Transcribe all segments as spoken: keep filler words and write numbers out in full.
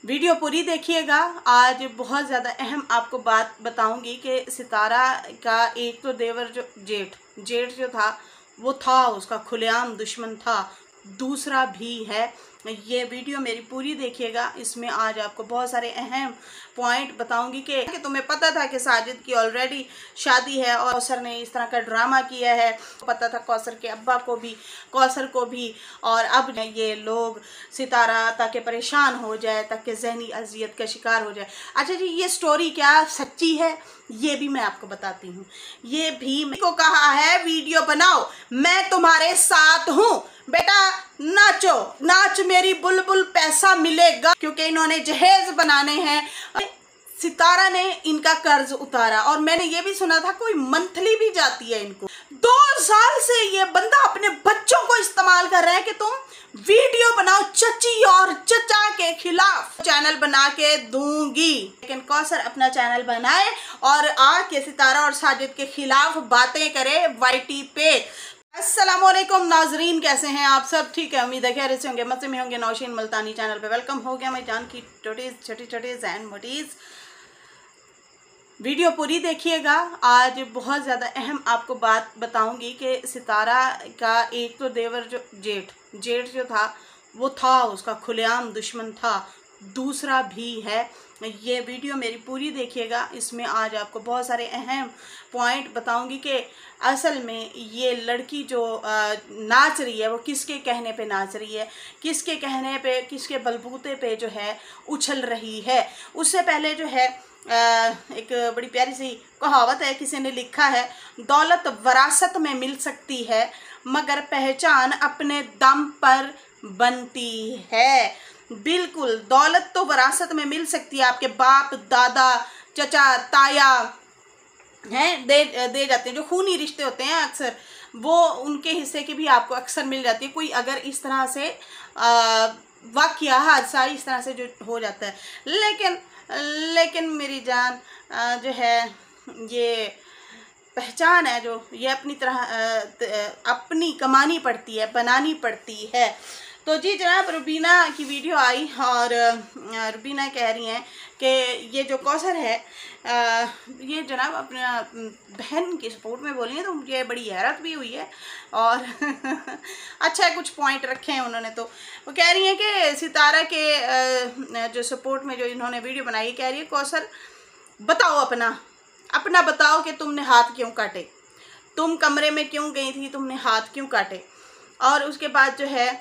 Video पूरी देखिएगा। आज बहुत ज़्यादा अहम आपको बात बताऊंगी कि सितारा का एक तो देवर जो जेठ जेठ जो था वो था उसका खुलेआम दुश्मन था, दूसरा भी है। ये वीडियो मेरी पूरी देखिएगा। इसमें आज आपको बहुत सारे अहम पॉइंट बताऊंगी कि, कि तुम्हें पता था कि साजिद की ऑलरेडी शादी है और कौसर ने इस तरह का ड्रामा किया है। पता था कौसर के अब्बा को भी, कौसर को भी, और अब ये लोग सितारा ताकि परेशान हो जाए, ताकि जहनी अजियत का शिकार हो जाए। अच्छा जी, ये स्टोरी क्या सच्ची है ये भी मैं आपको बताती हूँ। ये भी मेरे को कहा है वीडियो बनाओ, मैं तुम्हारे साथ हूँ बेटा, नाचो नाच मेरी बुलबुल, पैसा मिलेगा। क्योंकि इन्होंने जहेज बनाने हैं। सितारा ने इनका कर्ज उतारा और मैंने ये भी सुना था कोई मंथली भी जाती है इनको। दो साल से ये बंदा अपने बच्चों को इस्तेमाल कर रहा है कि तुम वीडियो बनाओ चची और चचा के खिलाफ। चैनल बना के दूंगी, लेकिन कौसर अपना चैनल बनाए और आके सितारा और साजिद के खिलाफ बातें करे वाईटी पे। अस्सलामुअलैकुम नाजरीन, कैसे हैं आप सब? ठीक है, उम्मीद है खैर से होंगे, मजे में होंगे। नौशीन मुल्तानी चैनल पे वेलकम हो गया। मैं जान की छोटीज छोटी छोटीज एंड मोटीज। वीडियो पूरी देखिएगा। आज बहुत ज़्यादा अहम आपको बात बताऊंगी कि सितारा का एक तो देवर जो जेठ जेठ जो था वो था उसका खुलेआम दुश्मन था, दूसरा भी है। ये वीडियो मेरी पूरी देखिएगा। इसमें आज आपको बहुत सारे अहम पॉइंट बताऊंगी कि असल में ये लड़की जो आ, नाच रही है वो किसके कहने पे नाच रही है, किसके कहने पे, किसके बलबूते पे जो है उछल रही है। उससे पहले जो है आ, एक बड़ी प्यारी सी कहावत है, किसी ने लिखा है, दौलत वरासत में मिल सकती है मगर पहचान अपने दम पर बनती है। बिल्कुल, दौलत तो वरासत में मिल सकती है, आपके बाप दादा चचा ताया हैं दे दे जाते हैं। जो खूनी रिश्ते होते हैं अक्सर वो उनके हिस्से की भी आपको अक्सर मिल जाती है। कोई अगर इस तरह से वाकया हादसा इस तरह से जो हो जाता है, लेकिन लेकिन मेरी जान जो है ये पहचान है जो ये अपनी तरह अपनी कमानी पड़ती है, बनानी पड़ती है। तो जी जनाब, रुबीना की वीडियो आई और रुबीना कह रही हैं कि ये जो कौसर है आ, ये जनाब अपना बहन की सपोर्ट में बोली है, तो मुझे बड़ी हैरत भी हुई है और अच्छा है, कुछ पॉइंट रखे हैं उन्होंने। तो वो कह रही हैं कि सितारा के जो सपोर्ट में जो इन्होंने वीडियो बनाई, कह रही है कौसर बताओ अपना अपना बताओ कि तुमने हाथ क्यों काटे, तुम कमरे में क्यों गई थी, तुमने हाथ क्यों काटे। और उसके बाद जो है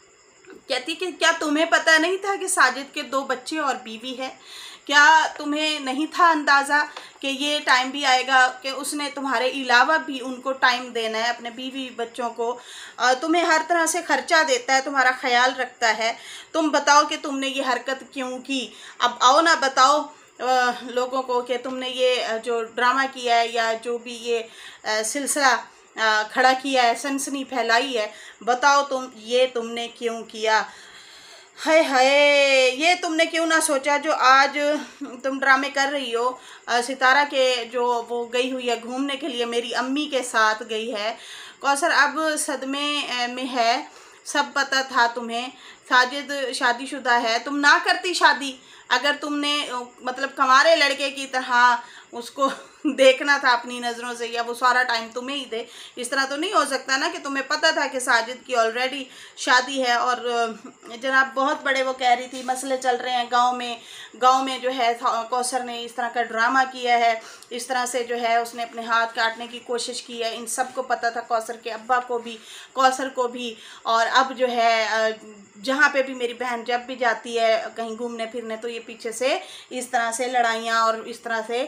कहती कि क्या तुम्हें पता नहीं था कि साजिद के दो बच्चे और बीवी है? क्या तुम्हें नहीं था अंदाज़ा कि ये टाइम भी आएगा कि उसने तुम्हारे अलावा भी उनको टाइम देना है, अपने बीवी बच्चों को, तुम्हें हर तरह से खर्चा देता है, तुम्हारा ख्याल रखता है। तुम बताओ कि तुमने ये हरकत क्यों की। अब आओ ना बताओ आ, लोगों को कि तुमने ये जो ड्रामा किया है या जो भी ये सिलसिला खड़ा किया है, सनसनी फैलाई है, बताओ तुम ये तुमने क्यों किया। हाय हाय, ये तुमने क्यों ना सोचा जो आज तुम ड्रामे कर रही हो। सितारा के जो वो गई हुई है घूमने के लिए, मेरी अम्मी के साथ गई है। कौसर अब सदमे में है, सब पता था तुम्हें। साजिद शादीशुदा है, तुम ना करती शादी अगर तुमने मतलब कमारे लड़के की तरह उसको देखना था अपनी नज़रों से, या वो सारा टाइम तुम्हें ही दे। इस तरह तो नहीं हो सकता ना कि तुम्हें पता था कि साजिद की ऑलरेडी शादी है। और जनाब बहुत बड़े वो कह रही थी मसले चल रहे हैं गांव में, गांव में जो है कौसर ने इस तरह का ड्रामा किया है, इस तरह से जो है उसने अपने हाथ काटने की कोशिश की है। इन सब को पता था, कौसर के अब्बा को भी, कौसर को भी। और अब जो है जहाँ पे भी मेरी बहन जब भी जाती है कहीं घूमने फिरने, तो ये पीछे से इस तरह से लड़ाइयाँ और इस तरह से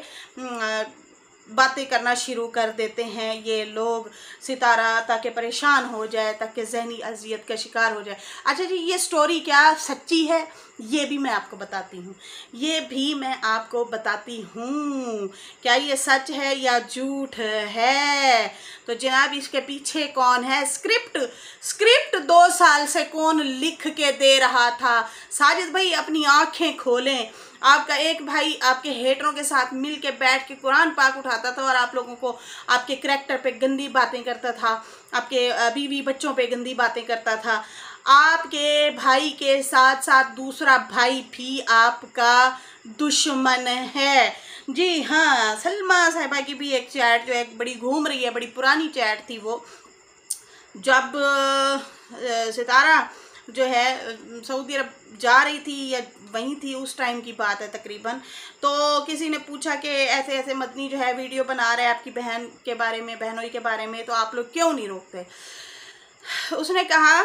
बातें करना शुरू कर देते हैं ये लोग, सितारा ताकि परेशान हो जाए, ताकि जहनी अजियत का शिकार हो जाए। अच्छा जी, ये स्टोरी क्या सच्ची है ये भी मैं आपको बताती हूँ। ये भी मैं आपको बताती हूँ क्या ये सच है या झूठ है। तो जनाब इसके पीछे कौन है? स्क्रिप्ट स्क्रिप्ट दो साल से कौन लिख के दे रहा था? साजिद भाई अपनी आंखें खोलें। आपका एक भाई आपके हेटरों के साथ मिल के बैठ के कुरान पाक उठाता था और आप लोगों को आपके करैक्टर पे गंदी बातें करता था, आपके बीवी बच्चों पे गंदी बातें करता था। आपके भाई के साथ साथ दूसरा भाई भी आपका दुश्मन है। जी हाँ, सलमा साहिबा की भी एक चैट जो एक बड़ी घूम रही है, बड़ी पुरानी चैट थी वो, जब सितारा जो है सऊदी अरब जा रही थी या वहीं थी, उस टाइम की बात है तकरीबन। तो किसी ने पूछा कि ऐसे ऐसे मदनी जो है वीडियो बना रहा है आपकी बहन के बारे में, बहनोई के बारे में, तो आप लोग क्यों नहीं रोकते। उसने कहा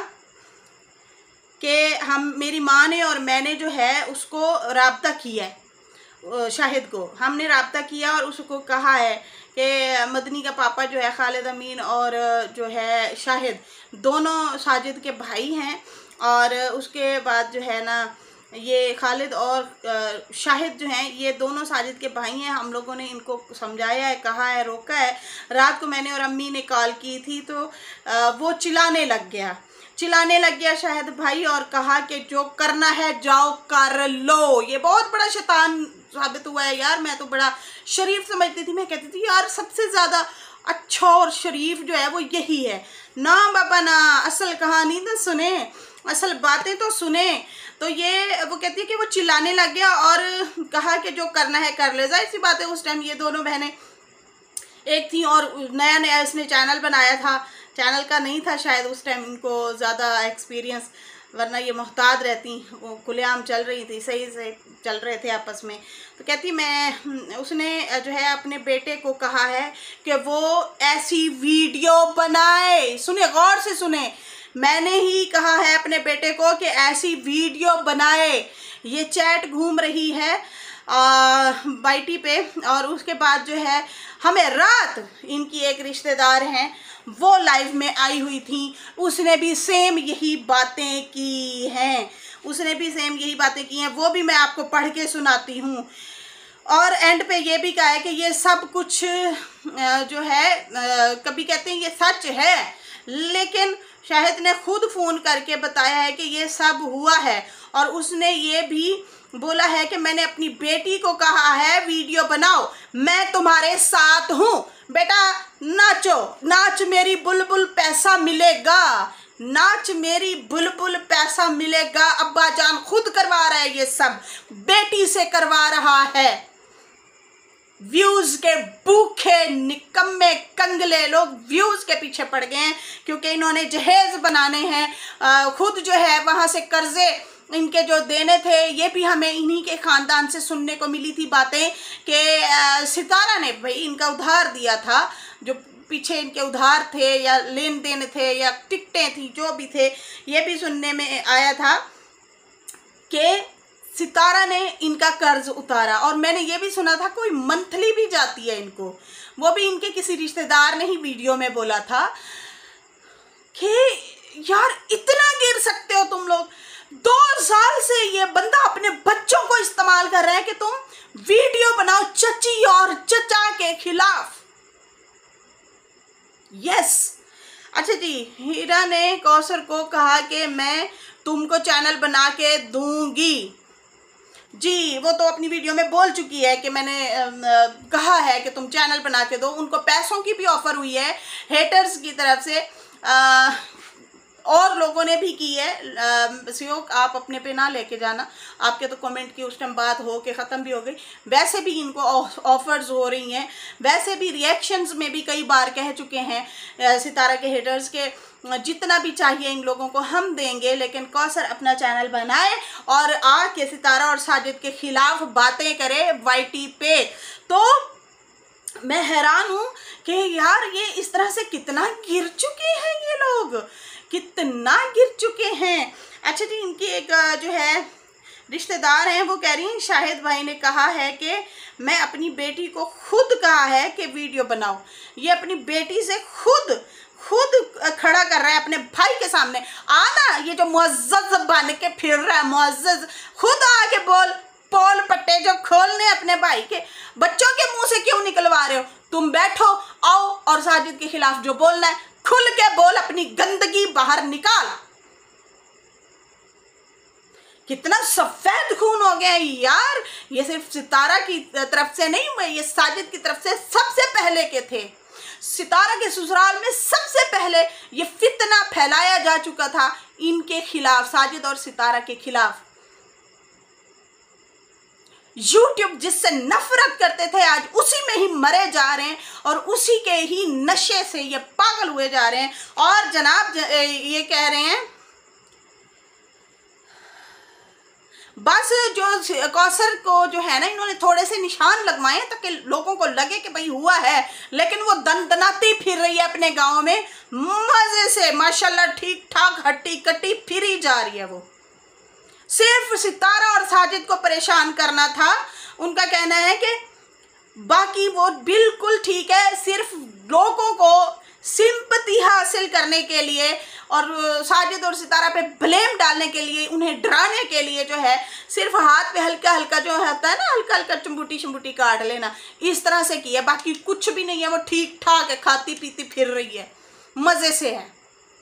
कि हम, मेरी माँ ने और मैंने जो है उसको राब्ता किया है, शाहिद को हमने राब्ता किया और उसको कहा है कि मदनी का पापा जो है खालिद अमीन और जो है शाहिद दोनों साजिद के भाई हैं, और उसके बाद जो है ना ये खालिद और शाहिद जो हैं ये दोनों साजिद के भाई हैं। हम लोगों ने इनको समझाया है, कहा है, रोका है। रात को मैंने और अम्मी ने कॉल की थी तो वो चिल्लाने लग गया चिल्लाने लग गया शाहिद भाई, और कहा कि जो करना है जाओ कर लो। ये बहुत बड़ा शैतान साबित हुआ है यार। मैं तो बड़ा शरीफ समझती थी, मैं कहती थी यार सबसे ज़्यादा अच्छा और शरीफ जो है वो यही है ना बाबा ना, असल कहानी तो सुने, असल बातें तो सुने। तो ये वो कहती है कि वो चिल्लाने लग गया और कहा कि जो करना है कर ले। जाहिर सी बात है उस टाइम ये दोनों बहनें एक थी और नया नया इसने चैनल बनाया था, चैनल का नहीं था शायद उस टाइम इनको ज़्यादा एक्सपीरियंस, वरना ये मोहताद रहती, वो खुलेआम चल रही थी, सही से चल रहे थे आपस में। तो कहती मैं, उसने जो है अपने बेटे को कहा है कि वो ऐसी वीडियो बनाए, सुने गौर से सुने, मैंने ही कहा है अपने बेटे को कि ऐसी वीडियो बनाए। ये चैट घूम रही है बाईटी पे, और उसके बाद जो है हमें रात इनकी एक रिश्तेदार हैं वो लाइव में आई हुई थी, उसने भी सेम यही बातें की हैं, उसने भी सेम यही बातें की हैं, वो भी मैं आपको पढ़ के सुनाती हूँ। और एंड पे ये भी कहा है कि ये सब कुछ जो है कभी कहते हैं ये सच है, लेकिन शाहिद ने खुद फ़ोन करके बताया है कि ये सब हुआ है, और उसने ये भी बोला है कि मैंने अपनी बेटी को कहा है वीडियो बनाओ, मैं तुम्हारे साथ हूँ, बेटा नाचो, नाच मेरी बुलबुल पैसा मिलेगा, नाच मेरी बुलबुल पैसा मिलेगा। अब्बा जान खुद करवा रहा है, ये सब बेटी से करवा रहा है। व्यूज के भूखे निकम्मे कंगले लोग व्यूज के पीछे पड़ गए हैं, क्योंकि इन्होंने जहेज बनाने हैं, खुद जो है वहाँ से कर्जे इनके जो देने थे, ये भी हमें इन्हीं के ख़ानदान से सुनने को मिली थी बातें कि सितारा ने भाई इनका उधार दिया था, जो पीछे इनके उधार थे या लेन देन थे या टिकटें थी जो भी थे, ये भी सुनने में आया था कि सितारा ने इनका कर्ज उतारा। और मैंने ये भी सुना था कोई मंथली भी जाती है इनको, वो भी इनके किसी रिश्तेदार ने ही वीडियो में बोला था कि यार इतना गिर सकते हो तुम लोग। दो साल से ये बंदा अपने बच्चों को इस्तेमाल कर रहा है कि तुम वीडियो बनाओ चची और चचा के खिलाफ। यस, अच्छा जी, हीरा ने कौसर को कहा कि मैं तुमको चैनल बना के दूंगी। जी, वो तो अपनी वीडियो में बोल चुकी है कि मैंने आ, आ, कहा है कि तुम चैनल बना के दो। उनको पैसों की भी ऑफ़र हुई है हेटर्स की तरफ से, आ, और लोगों ने भी की है। सहयोग आप अपने पे ना लेके जाना, आपके तो कमेंट की उस टाइम बात हो के ख़त्म भी हो गई। वैसे भी इनको ऑफ़र्स हो रही हैं, वैसे भी रिएक्शंस में भी कई बार कह चुके हैं सितारा के हेटर्स के जितना भी चाहिए इन लोगों को हम देंगे, लेकिन कौसर अपना चैनल बनाए और आके सितारा और साजिद के खिलाफ बातें करे वाईटी पे। तो मैं हैरान हूँ कि यार ये इस तरह से कितना गिर चुके हैं, ये लोग कितना गिर चुके हैं। अच्छा जी, इनकी एक जो है रिश्तेदार हैं वो कह रही हैं शाहिद भाई ने कहा है कि मैं अपनी बेटी को खुद कहा है कि वीडियो बनाओ। ये अपनी बेटी से खुद खुद खड़ा कर रहा है अपने भाई के सामने। आना, ये जो मुअज़्ज़ज़ बन के फिर रहा है मुअज़्ज़ज़, खुद आके बोल, पोल पट्टे जो खोलने अपने भाई के, बच्चों के मुंह से क्यों निकलवा रहे हो? तुम बैठो, आओ और साजिद के खिलाफ जो बोलना है खुल के बोल, अपनी गंदगी बाहर निकाल। कितना सफेद खून हो गया यार। ये सिर्फ सितारा की तरफ से नहीं हुए, ये साजिद की तरफ से सबसे पहले के थे। सितारा के ससुराल में सबसे पहले ये फितना फैलाया जा चुका था इनके खिलाफ, साजिद और सितारा के खिलाफ। यूट्यूब जिससे नफरत करते थे आज उसी में ही मरे जा रहे हैं और उसी के ही नशे से ये पागल हुए जा रहे हैं। और जनाब ये कह रहे हैं बस जो कौसर को जो है ना, इन्होंने थोड़े से निशान लगवाए ताकि लोगों को लगे कि भाई हुआ है, लेकिन वो दनदनाती फिर रही है अपने गांव में मजे से, माशाल्लाह ठीक ठाक हट्टी कट्टी फिरी जा रही है। वो सिर्फ सितारा और साजिद को परेशान करना था। उनका कहना है कि बाकी वो बिल्कुल ठीक है, सिर्फ लोगों को सिंपैथी हासिल करने के लिए और साजिद और सितारा पे ब्लेम डालने के लिए, उन्हें डराने के लिए जो है सिर्फ हाथ पे हल्का हल्का जो होता है ना, हल्का हल्का चुम्बुटी चुम्बुटी काट लेना, इस तरह से किया। बाकी कुछ भी नहीं है, वो ठीक ठाक है, खाती पीती फिर रही है, मजे से है।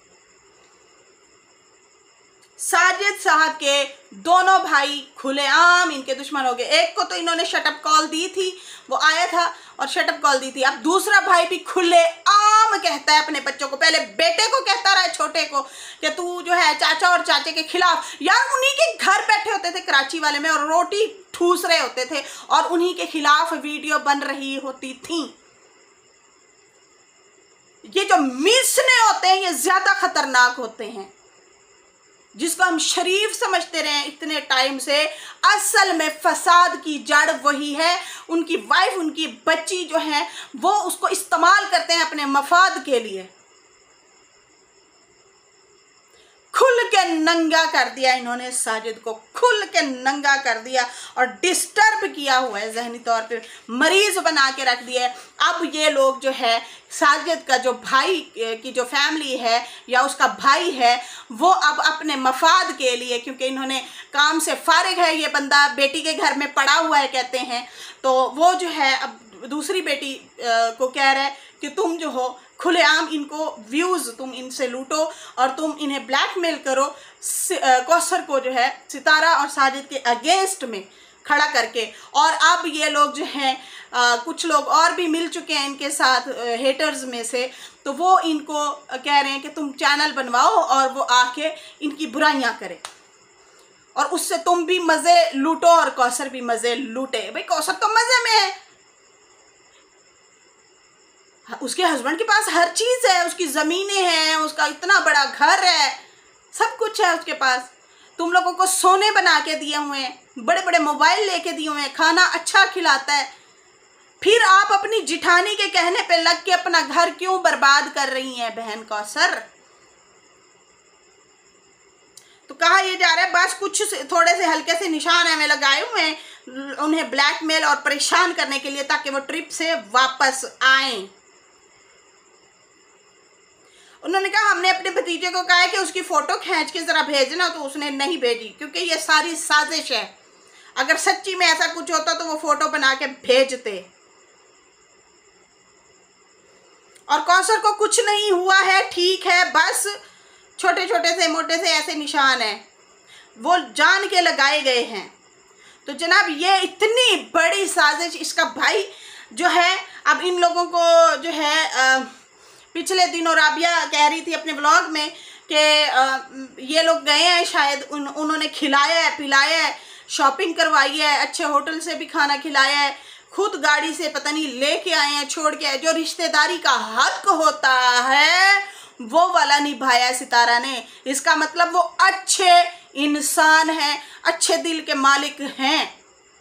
साजिद साहब के दोनों भाई खुलेआम इनके दुश्मन हो गए। एक को तो इन्होंने शटअप कॉल दी थी, वो आया था और शटअप कॉल दी थी। अब दूसरा भाई भी खुलेआम कहता है अपने बच्चों को, पहले बेटे को कहता रहा है छोटे को कि तू जो है चाचा और चाचे के खिलाफ। यार उन्हीं के घर बैठे होते थे कराची वाले में और रोटी ठूस रहे होते थे और उन्हीं के खिलाफ वीडियो बन रही होती थी। ये जो मिसने होते हैं ये ज्यादा खतरनाक होते हैं, जिसको हम शरीफ समझते रहे इतने टाइम से, असल में फसाद की जड़ वही है। उनकी वाइफ, उनकी बच्ची जो है वो उसको इस्तेमाल करते हैं अपने मफाद के लिए। खुल के नंगा कर दिया इन्होंने साजिद को, खुल के नंगा कर दिया और डिस्टर्ब किया हुआ है, जहनी तौर पे मरीज बना के रख दिया है। अब ये लोग जो है साजिद का जो भाई की जो फैमिली है या उसका भाई है, वो अब अपने मफाद के लिए, क्योंकि इन्होंने काम से फारिग है, ये बंदा बेटी के घर में पड़ा हुआ है कहते हैं, तो वो जो है अब दूसरी बेटी को कह रहा है कि तुम जो हो खुलेआम इनको व्यूज़ तुम इनसे लूटो और तुम इन्हें ब्लैकमेल करो, कौसर को जो है सितारा और साजिद के अगेंस्ट में खड़ा करके। और अब ये लोग जो हैं कुछ लोग और भी मिल चुके हैं इनके साथ हेटर्स में से, तो वो इनको कह रहे हैं कि तुम चैनल बनवाओ और वो आके इनकी बुराइयां करें और उससे तुम भी मज़े लूटो और कौसर भी मज़े लूटे। भाई कौसर तो मज़े में है, उसके हस्बैंड के पास हर चीज़ है, उसकी ज़मीनें हैं, उसका इतना बड़ा घर है, सब कुछ है उसके पास। तुम लोगों को सोने बना के दिए हुए हैं, बड़े बड़े मोबाइल लेके दिए हुए हैं, खाना अच्छा खिलाता है, फिर आप अपनी जिठानी के कहने पे लग के अपना घर क्यों बर्बाद कर रही हैं बहन कौसर? तो कहा यह जा रहा है बस कुछ थोड़े से हल्के से निशान हमें लगाए हुए हैं उन्हें ब्लैकमेल और परेशान करने के लिए, ताकि वो ट्रिप से वापस आए। उन्होंने कहा हमने अपने भतीजे को कहा है कि उसकी फ़ोटो खींच के ज़रा भेजना, तो उसने नहीं भेजी क्योंकि ये सारी साजिश है। अगर सच्ची में ऐसा कुछ होता तो वो फ़ोटो बना के भेजते। और कौसर को कुछ नहीं हुआ है, ठीक है, बस छोटे छोटे से मोटे से ऐसे निशान हैं, वो जान के लगाए गए हैं। तो जनाब ये इतनी बड़ी साजिश, इसका भाई जो है अब इन लोगों को जो है आ, पिछले दिनों राबिया कह रही थी अपने व्लॉग में कि ये लोग गए हैं शायद, उन, उन्होंने खिलाया है, पिलाया है, शॉपिंग करवाई है, अच्छे होटल से भी खाना खिलाया है, खुद गाड़ी से पता नहीं लेके आए हैं, छोड़ के आए। जो रिश्तेदारी का हक होता है वो वाला निभाया सितारा ने। इसका मतलब वो अच्छे इंसान हैं, अच्छे दिल के मालिक हैं।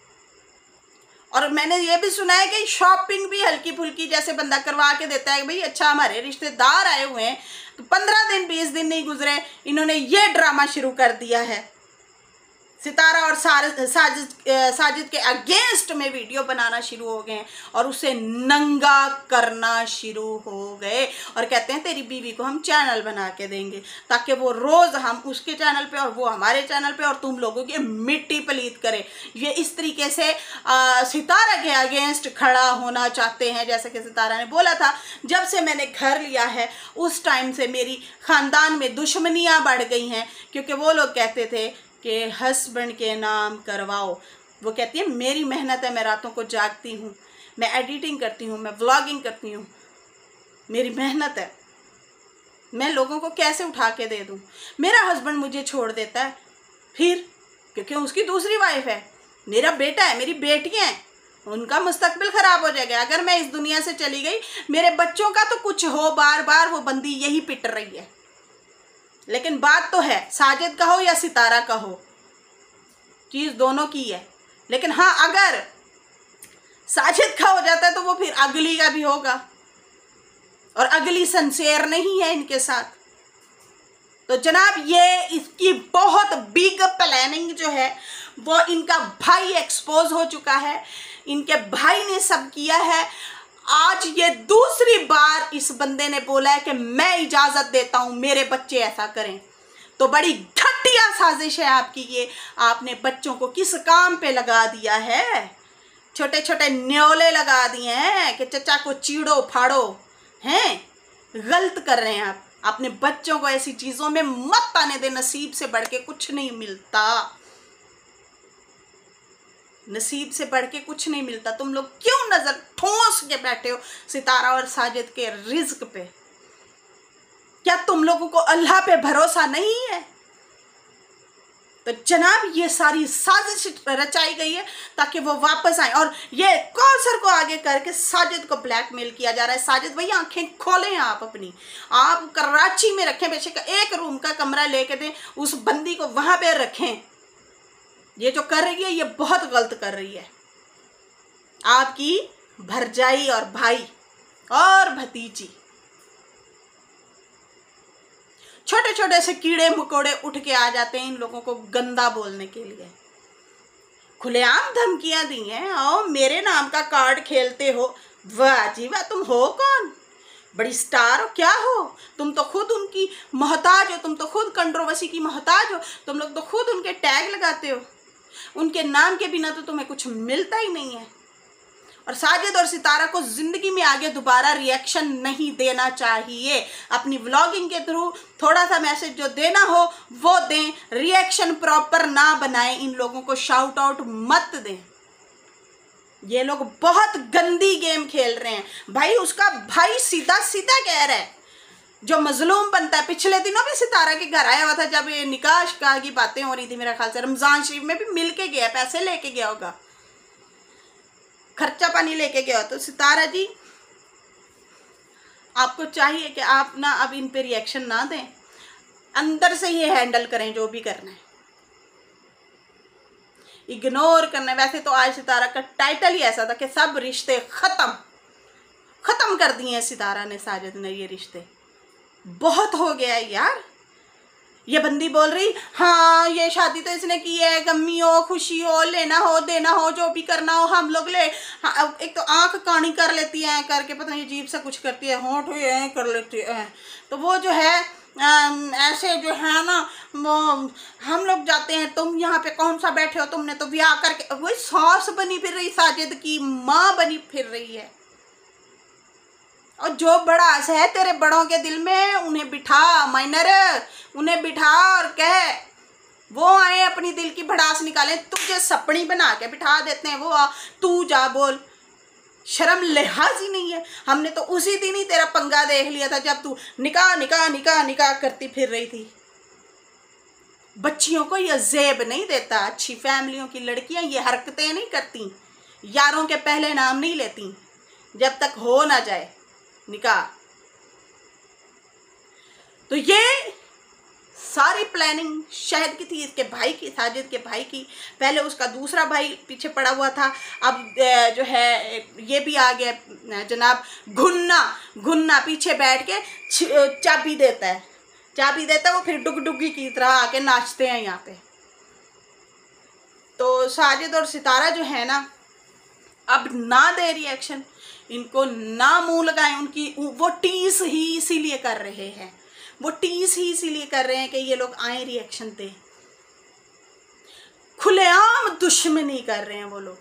और मैंने ये भी सुना है कि शॉपिंग भी हल्की फुल्की जैसे बंदा करवा के देता है, भाई अच्छा हमारे रिश्तेदार आए हुए हैं, तो पंद्रह दिन बीस दिन नहीं गुजरे इन्होंने ये ड्रामा शुरू कर दिया है। सितारा और साजिद साजिद के अगेंस्ट में वीडियो बनाना शुरू हो गए और उसे नंगा करना शुरू हो गए और कहते हैं तेरी बीवी को हम चैनल बना के देंगे ताकि वो रोज़ हम उसके चैनल पे और वो हमारे चैनल पे और तुम लोगों की मिट्टी पलीत करे। ये इस तरीके से आ, सितारा के अगेंस्ट खड़ा होना चाहते हैं। जैसे कि सितारा ने बोला था जब से मैंने घर लिया है उस टाइम से मेरी ख़ानदान में दुश्मनियाँ बढ़ गई हैं, क्योंकि वो लोग कहते थे कि हस्बैंड के नाम करवाओ। वो कहती है मेरी मेहनत है, मैं रातों को जागती हूँ, मैं एडिटिंग करती हूँ, मैं व्लॉगिंग करती हूँ, मेरी मेहनत है, मैं लोगों को कैसे उठा के दे दूँ। मेरा हस्बैंड मुझे छोड़ देता है फिर, क्योंकि उसकी दूसरी वाइफ है। मेरा बेटा है, मेरी बेटियाँ हैं, उनका मुस्तकबिल ख़राब हो जाएगा अगर मैं इस दुनिया से चली गई। मेरे बच्चों का तो कुछ हो, बार बार वो बंदी यही पिट रही है। लेकिन बात तो है, साजिद का हो या सितारा का हो, चीज़ दोनों की है। लेकिन हाँ, अगर साजिद का हो जाता है तो वो फिर अगली का भी होगा, और अगली सिंसियर नहीं है इनके साथ। तो जनाब, ये इसकी बहुत बिग प्लानिंग जो है वो इनका भाई एक्सपोज हो चुका है। इनके भाई ने सब किया है। आज ये दूसरी बार इस बंदे ने बोला है कि मैं इजाज़त देता हूँ मेरे बच्चे ऐसा करें। तो बड़ी घटिया साजिश है आपकी ये। आपने बच्चों को किस काम पे लगा दिया है? छोटे छोटे न्योले लगा दिए हैं कि चचा को चीड़ो फाड़ो हैं। गलत कर रहे हैं आप। अपने बच्चों को ऐसी चीज़ों में मत आने दे। नसीब से बढ़ के कुछ नहीं मिलता, नसीब से बढ़ के कुछ नहीं मिलता। तुम लोग क्यों नजर ठोंस के बैठे हो सितारा और साजिद के रिज्क पे? क्या तुम लोगों को अल्लाह पे भरोसा नहीं है? तो जनाब, ये सारी साजिश रचाई गई है ताकि वो वापस आए, और ये कौसर को आगे करके साजिद को ब्लैकमेल किया जा रहा है। साजिद भाई, आंखें खोलें आप अपनी। आप कराची में रखें, बेशक एक रूम का कमरा लेके दें, उस बंदी को वहां पे रखें। ये जो कर रही है ये बहुत गलत कर रही है। आपकी भरजाई और भाई और भतीजी, छोटे छोटे से कीड़े मकोड़े उठ के आ जाते हैं इन लोगों को गंदा बोलने के लिए। खुलेआम धमकियां दी हैं और मेरे नाम का कार्ड खेलते हो। वाह जी वाह, तुम हो कौन? बड़ी स्टार हो क्या हो? तुम तो खुद उनकी मोहताज हो, तुम तो खुद कंट्रोवर्सी की मोहताज हो। तुम लोग तो खुद उनके टैग लगाते हो। उनके नाम के बिना तो तुम्हें कुछ मिलता ही नहीं है। और साजिद और सितारा को जिंदगी में आगे दोबारा रिएक्शन नहीं देना चाहिए। अपनी व्लॉगिंग के थ्रू थोड़ा सा मैसेज जो देना हो वो दें, रिएक्शन प्रॉपर ना बनाएं। इन लोगों को शाउट आउट मत दें। ये लोग बहुत गंदी गेम खेल रहे हैं भाई। उसका भाई सीधा सीधा कह रहा है, जो मजलूम बनता है। पिछले दिनों भी सितारा के घर आया हुआ था जब ये निकाह शिकाह की बातें हो रही थी, मेरा ख्याल से रमजान शरीफ में भी मिल के गया, पैसे लेके गया होगा, खर्चा पानी लेके गया। तो सितारा जी, आपको चाहिए कि आप ना अब इन पे रिएक्शन ना दें, अंदर से ये हैंडल करें जो भी करना है, इग्नोर करना है। वैसे तो आज सितारा का टाइटल ही ऐसा था कि सब रिश्ते खत्म खत्म कर दिए हैं सितारा ने, साजिद ने। ये रिश्ते बहुत हो गया है यार। ये बंदी बोल रही, हाँ ये शादी तो इसने की है, गमी हो खुशी हो, लेना हो देना हो, जो भी करना हो हम लोग ले। हाँ, एक तो आंख कानी कर लेती है करके, पता नहीं अजीब सा कुछ करती है, होंठ हुए कर लेती है। तो वो जो है आ, ऐसे जो है ना, वो हम लोग जाते हैं, तुम यहाँ पे कौन सा बैठे हो, तुमने तो ब्याह करके। वही सास बनी फिर रही, साजिद की माँ बनी फिर रही है। और जो बड़ा है तेरे बड़ों के दिल में, उन्हें बिठा माइनर, उन्हें बिठा और कह वो आए अपनी दिल की भड़ास निकालें। तुझे सपनी बना के बिठा देते हैं, वो आ तू जा बोल। शर्म लिहाज ही नहीं है। हमने तो उसी दिन ही तेरा पंगा देख लिया था जब तू निकाह निकाह निकाह निकाह करती फिर रही थी। बच्चियों को यह जेब नहीं देता। अच्छी फैमिलियों की लड़कियां ये हरकतें नहीं करती, यारों के पहले नाम नहीं लेती जब तक हो ना जाए निकाह। तो ये सारी प्लानिंग शहद की थी, इसके भाई की, साजिद के भाई की। पहले उसका दूसरा भाई पीछे पड़ा हुआ था, अब जो है ये भी आ गया जनाब घुन्ना। घुन्ना पीछे बैठ के चाबी देता है, चाबी देता है वो, फिर डुगडुगी की तरह आके नाचते हैं यहाँ पे। तो साजिद और सितारा जो है ना, अब ना दे रिएक्शन, इनको ना मुंह लगाएं। उनकी वो टीस ही इसीलिए कर रहे हैं, वो टीस ही इसीलिए कर रहे हैं कि ये लोग आए रिएक्शन दे। खुलेआम दुश्मनी कर रहे हैं वो लोग।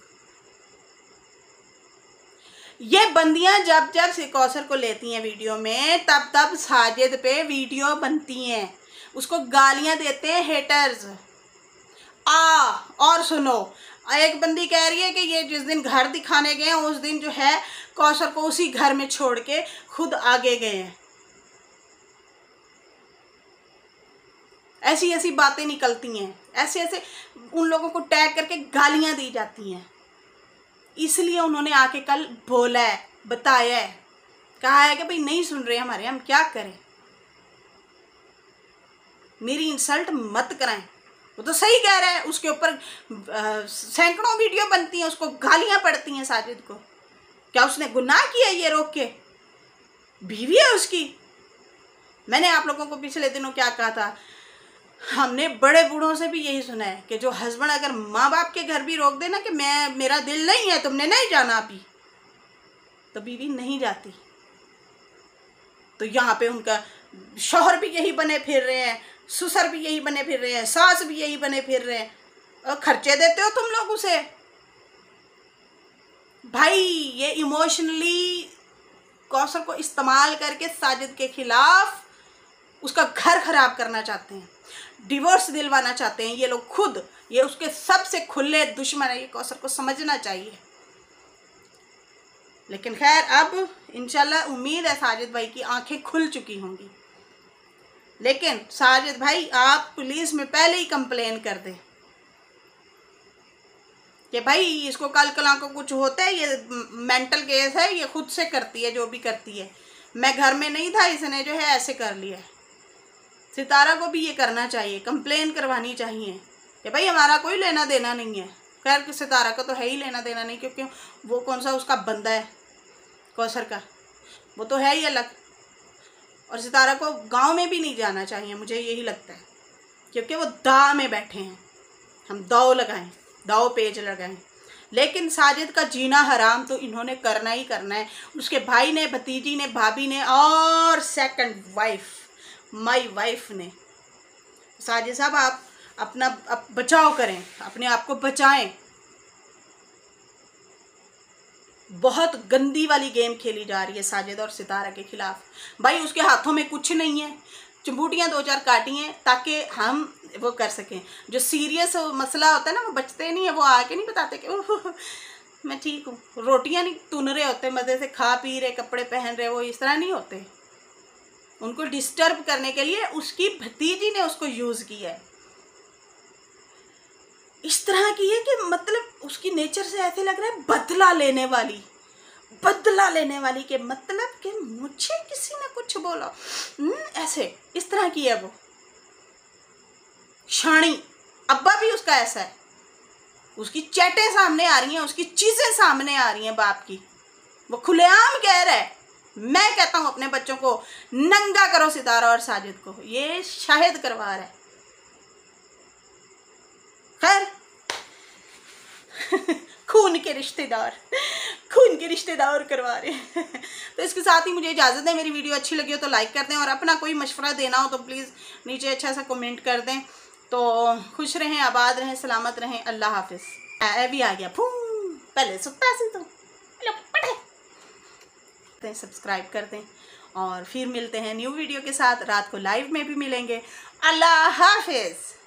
ये बंदियां जब जब कौसर को लेती हैं वीडियो में, तब तब साजिद पे वीडियो बनती हैं, उसको गालियां देते हैं हेटर्स। आ और सुनो, एक बंदी कह रही है कि ये जिस दिन घर दिखाने गए हैं उस दिन जो है कौसर को उसी घर में छोड़ के खुद आगे गए हैं। ऐसी ऐसी बातें निकलती हैं, ऐसे ऐसे उन लोगों को टैग करके गालियां दी जाती हैं। इसलिए उन्होंने आके कल बोला है, बताया है, कहा है कि भाई नहीं सुन रहे हमारे, हम क्या करें, मेरी इंसल्ट मत कराएं। वो तो सही कह रहा है, उसके ऊपर सैकड़ों वीडियो बनती हैं, उसको गालियां पड़ती हैं साजिद को। क्या उसने गुनाह किया ये रोक के? बीवी है उसकी। मैंने आप लोगों को पिछले दिनों क्या कहा था, हमने बड़े बूढ़ों से भी यही सुना है कि जो हस्बैंड अगर माँ बाप के घर भी रोक देना कि मैं मेरा दिल नहीं है, तुमने नहीं जाना अभी, तो बीवी नहीं जाती। तो यहाँ पे उनका शौहर भी यही बने फिर रहे हैं, ससुर भी यही बने फिर रहे हैं, सास भी यही बने फिर रहे हैं, और खर्चे देते हो तुम लोग उसे। भाई ये इमोशनली कौसर को इस्तेमाल करके साजिद के खिलाफ उसका घर खराब करना चाहते हैं, डिवोर्स दिलवाना चाहते हैं ये लोग खुद। ये उसके सबसे खुले दुश्मन है, ये कौसर को समझना चाहिए। लेकिन खैर अब इंशाल्लाह उम्मीद है साजिद भाई की आंखें खुल चुकी होंगी। लेकिन साजिद भाई आप पुलिस में पहले ही कंप्लेन कर दें कि भाई इसको कल कला को कुछ होता है, ये मेंटल केस है, ये खुद से करती है जो भी करती है, मैं घर में नहीं था, इसने जो है ऐसे कर लिया। सितारा को भी ये करना चाहिए, कंप्लेन करवानी चाहिए कि भाई हमारा कोई लेना देना नहीं है। खैर कि सितारा का तो है ही लेना देना नहीं, क्योंकि वो कौन सा उसका बंदा है कौसर का, वो तो है ही अलग। और सितारा को गांव में भी नहीं जाना चाहिए, मुझे यही लगता है, क्योंकि वो दाव में बैठे हैं। हम दाव लगाएं, दाव पेज लगाएं, लेकिन साजिद का जीना हराम तो इन्होंने करना ही करना है। उसके भाई ने, भतीजी ने, भाभी ने और सेकंड वाइफ माई वाइफ ने। साजिद साहब आप अपना आप बचाव करें, अपने आप को बचाएं। बहुत गंदी वाली गेम खेली जा रही है साजिद और सितारा के खिलाफ। भाई उसके हाथों में कुछ नहीं है, चुंबूटियाँ दो चार काटी हैं ताकि हम वो कर सकें। जो सीरियस मसला होता है ना वो बचते नहीं है, वो आके नहीं बताते कि ओह मैं ठीक हूँ। रोटियाँ नहीं तुन रहे होते, मज़े से खा पी रहे, कपड़े पहन रहे, वो इस तरह नहीं होते। उनको डिस्टर्ब करने के लिए उसकी भतीजी ने उसको यूज़ किया है, इस तरह की है कि मतलब उसकी नेचर से ऐसे लग रहा है बदला लेने वाली, बदला लेने वाली के मतलब कि मुझे किसी ने कुछ बोला, ऐसे इस तरह की है वो शानी। अब्बा भी उसका ऐसा है, उसकी चैटें सामने आ रही हैं, उसकी चीज़ें सामने आ रही हैं बाप की। वो खुलेआम कह रहा है, मैं कहता हूँ अपने बच्चों को नंगा करो सितारा और साजिद को, ये शाहिद करवा रहा है। खैर खून के रिश्तेदार खून के रिश्तेदार करवा रहे हैं। तो इसके साथ ही मुझे इजाज़त दें। मेरी वीडियो अच्छी लगी हो तो लाइक कर दें, और अपना कोई मशवरा देना हो तो प्लीज़ नीचे अच्छा सा कमेंट कर दें। तो खुश रहें, आबाद रहें, सलामत रहें। अल्लाह हाफिज़। ऐ भी आ गया फू, पहले सुता सी तो पढ़े। सब्सक्राइब कर दें और फिर मिलते हैं न्यू वीडियो के साथ। रात को लाइव में भी मिलेंगे। अल्लाह हाफिज़।